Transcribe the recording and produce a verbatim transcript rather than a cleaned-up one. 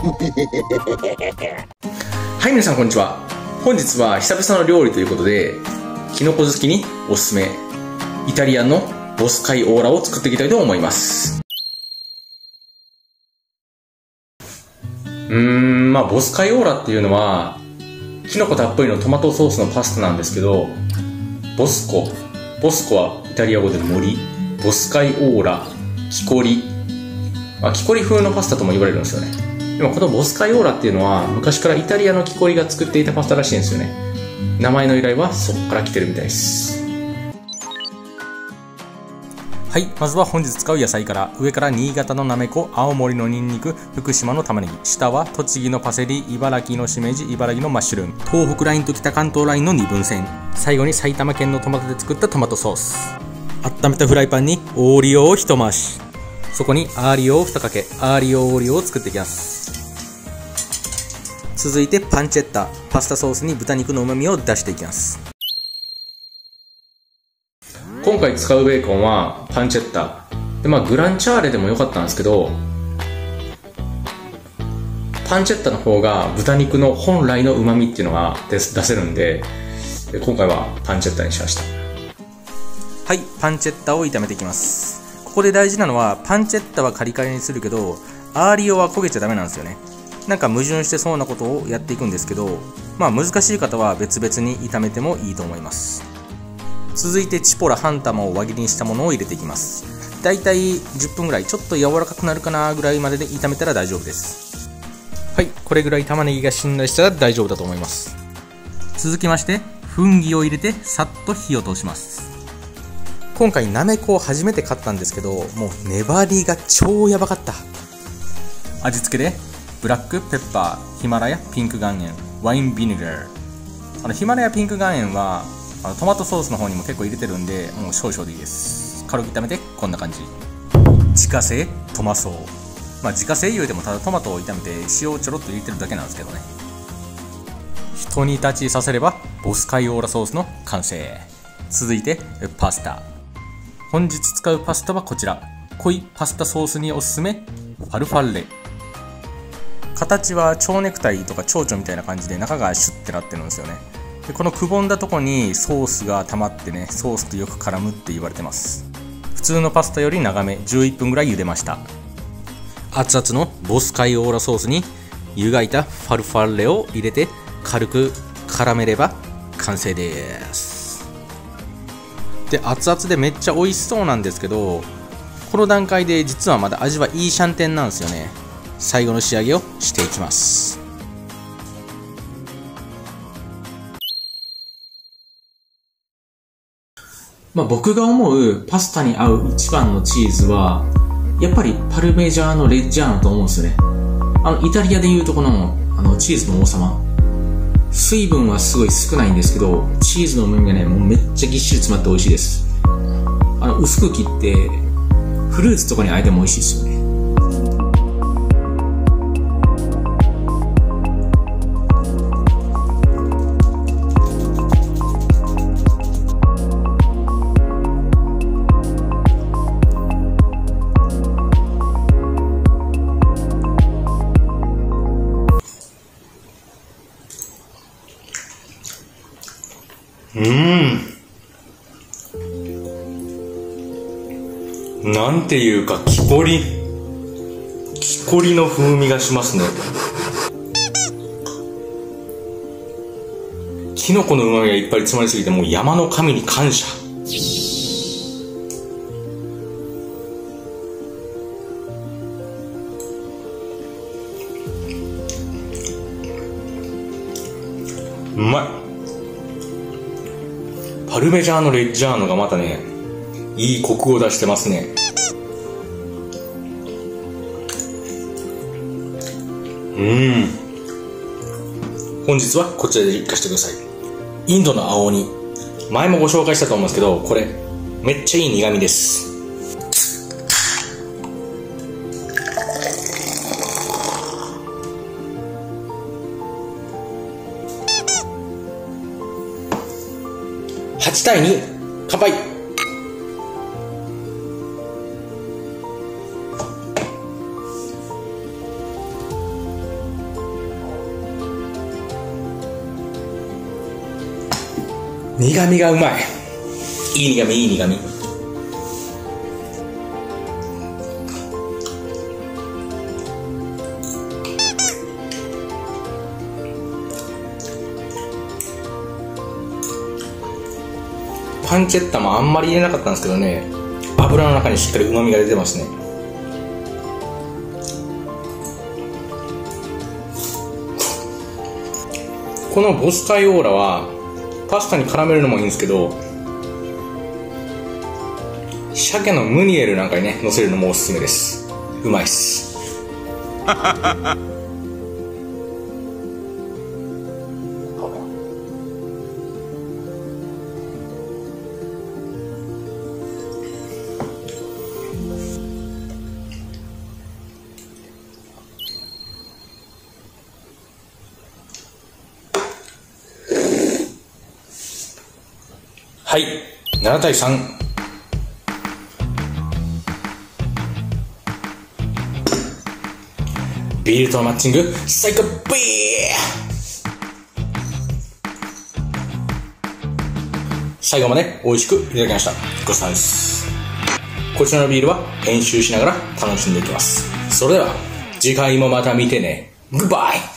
はい、皆さんこんにちは。本日は久々の料理ということで、キノコ好きにおすすめ、イタリアンのボスカイオーラを作っていきたいと思います。うーん、まあボスカイオーラっていうのは、キノコたっぷりのトマトソースのパスタなんですけど、ボスコ、ボスコはイタリア語で森、ボスカイオーラ、キコリ、まあ、キコリ風のパスタとも言われるんですよね。でもこのボスカイオーラっていうのは昔からイタリアのキコリが作っていたパスタらしいんですよね。名前の由来はそこから来てるみたいです。はい、まずは本日使う野菜から。上から新潟のなめこ、青森のニンニク、福島の玉ねぎ、下は栃木のパセリ、茨城のしめじ、茨城のマッシュルーム、東北ラインと北関東ラインの二分線、最後に埼玉県のトマトで作ったトマトソース。温めたフライパンにオーリオを一回し、そこにアーリオをにかけ、アーリオオーリオを作っていきます。続いてパンチェッタ、パスタソースに豚肉の旨味を出していきます。今回使うベーコンはパンチェッタで、まあ、グランチャーレでもよかったんですけど、パンチェッタの方が豚肉の本来の旨味っていうのが出せるんで、今回はパンチェッタにしました。はい、パンチェッタを炒めていきます。ここで大事なのは、パンチェッタはカリカリにするけどアーリオは焦げちゃダメなんですよね。なんか矛盾してそうなことをやっていくんですけど、まあ難しい方は別々に炒めてもいいと思います。続いてチポラ半玉を輪切りにしたものを入れていきます。だいたいじゅっぷんぐらい、ちょっと柔らかくなるかなぐらいまでで炒めたら大丈夫です。はい、これぐらい玉ねぎがしんなりしたら大丈夫だと思います。続きまして粉木を入れてさっと火を通します。今回なめこを初めて買ったんですけど、もう粘りが超やばかった。味付けでブラックペッパー、ヒマラヤピンク岩塩、ワインビネガー。あのヒマラヤピンク岩塩はあのトマトソースの方にも結構入れてるんで、もう少々でいいです。軽く炒めてこんな感じ。自家製トマソー、まあ自家製言うてもただトマトを炒めて塩をちょろっと入れてるだけなんですけどね。ひと煮立ちさせればボスカイオーラソースの完成。続いてパスタ。本日使うパスタはこちら。濃いパスタソースにおすすめ、ファルファッレ。形は蝶ネクタイとか蝶々みたいな感じで中がシュッてなってるんですよね。でこのくぼんだとこにソースが溜まってね、ソースとよく絡むって言われてます。普通のパスタより長め、じゅういっぷんぐらい茹でました。熱々のボスカイオーラソースに湯がいたファルファッレを入れて軽く絡めれば完成です。で熱々でめっちゃ美味しそうなんですけど、この段階で実はまだ味はいいシャンテンなんですよね。最後の仕上げをしていきます。まあ僕が思うパスタに合う一番のチーズはやっぱりパルメジャーノ・レッジャーノと思うんですよね。あのイタリアでいうとこのあのチーズの王様、水分はすごい少ないんですけど、チーズの旨味がねもうめっちゃぎっしり詰まって美味しいです。あの薄く切ってフルーツとかにあえても美味しいですよね。うーん、なんていうか木こり木こりの風味がしますね。キノコの旨味がいっぱい詰まりすぎて、もう山の神に感謝。うまい。パルメジャーノ・レッジャーノがまたね、いいコクを出してますね。うん。本日はこちらでいかしてください。インドの青鬼。前もご紹介したと思うんですけど、これ、めっちゃいい苦味です。はちたいに、乾杯。 苦味がうまい。いい苦味、いい苦味。パンチェッタもあんまり入れなかったんですけどね、油の中にしっかり旨味が出てますね。このボスカイオーラはパスタに絡めるのもいいんですけど、鮭のムニエルなんかにね乗せるのもおすすめです。うまいっす。はい、ななたいさん。ビールとのマッチング最高。ビー最後まで美味しくいただきました。ごちそうさまです。こちらのビールは編集しながら楽しんでいきます。それでは次回もまた見てね。グッバイ。